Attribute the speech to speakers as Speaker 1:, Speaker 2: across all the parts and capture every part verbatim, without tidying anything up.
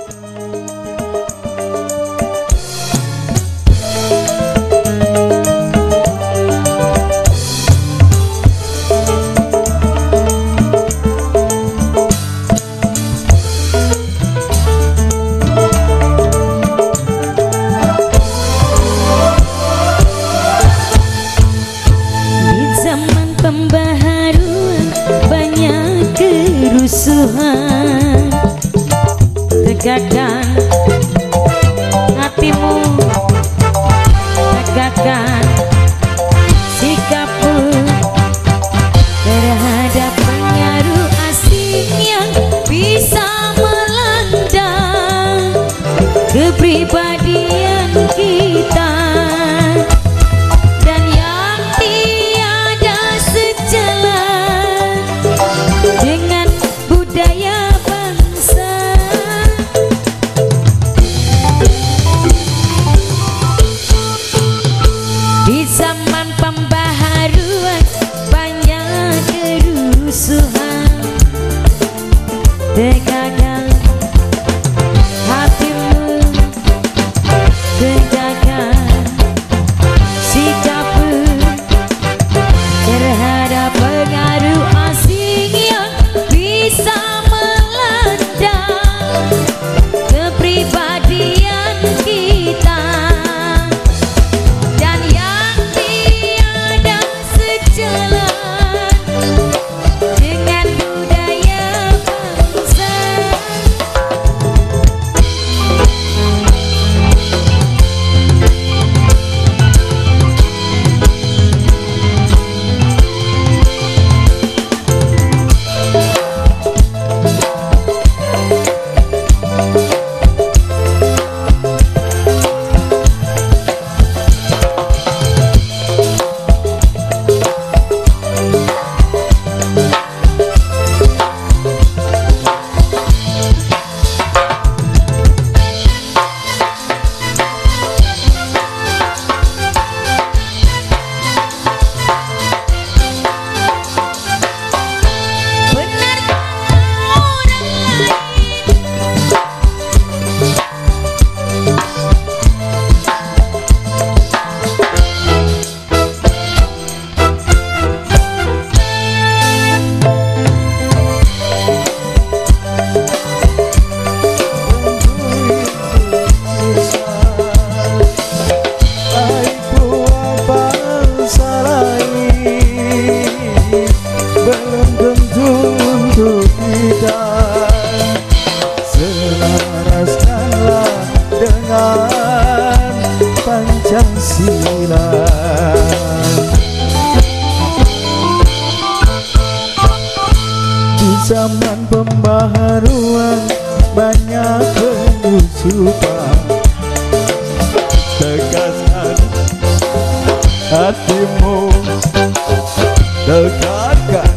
Speaker 1: Kerusuhan tegakkan hatimu, tegakkan sikapmu terhadap pengaruh asing yang bisa melanda kepribadian kita. Tegakkan hatimu, tegakkan sikapmu terhadap pengaruh asing yang bisa melanda kepribadian kita, dan yang tiada sejalan dengan budaya selaraskanlah dengan Pancasila. Di zaman pembaharuan banyak penyusupan, tegaskan hatimu, tegakkan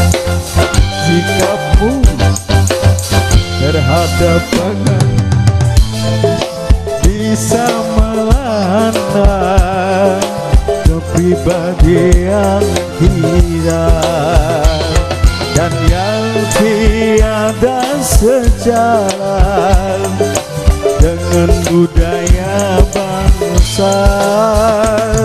Speaker 1: sikapmu terhadap pengaruh bisa melanda kepribadian kita, dan yang tiada sejalan dengan budaya bangsa.